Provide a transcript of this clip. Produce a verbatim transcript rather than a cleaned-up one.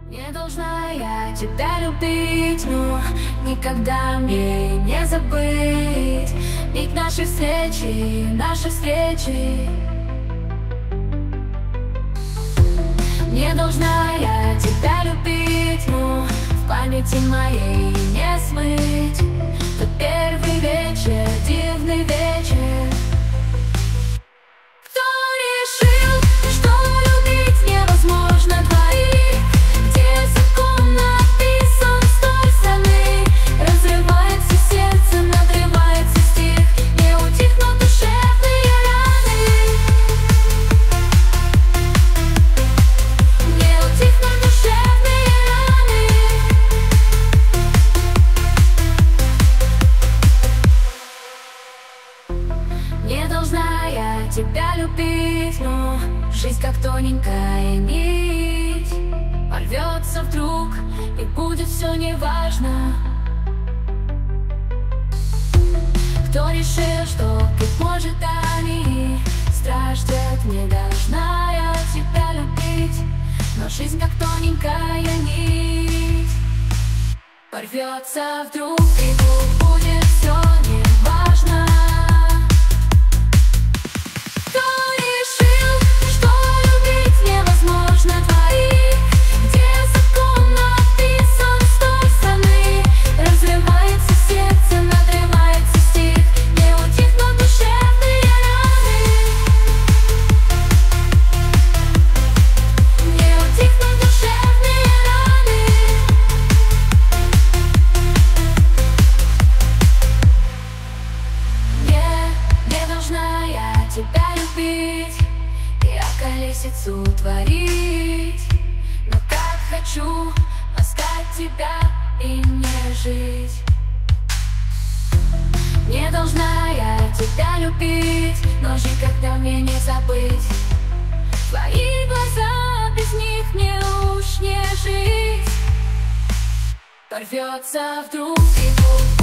Не должна я тебя любить, но никогда мне не забыть миг нашей встречи, нашей встречи. Не должна я тебя любить, но в памяти моей не смыть тот первый вечер, дивный вечер. Кто решил, что любить невозможно двоих? Где закон написан с той стороны? Разрывается сердце, надрывается стих, не утихнут душевные раны. Не утихнут душевные раны. Не должна я тебя любить, но жизнь как тоненькая нить порвется вдруг, и будет все неважно. Кто решил, что быть может они страждет? Не должна я тебя любить, но жизнь как тоненькая нить порвется вдруг, и вдруг будет все неважно. Кто решил, что любить невозможно двоих? Где закон написан с той стороны? Разрывается сердце, надрывается стих, не утихнут душевные раны. Не утихнут душевные раны. Не, не должна я тебя любить, я колесицу творить, но так хочу оставить тебя и не жить. Не должна я тебя любить, но жить, когда мне не забыть твои глаза, без них мне уж не жить. Порвется вдруг, и вдруг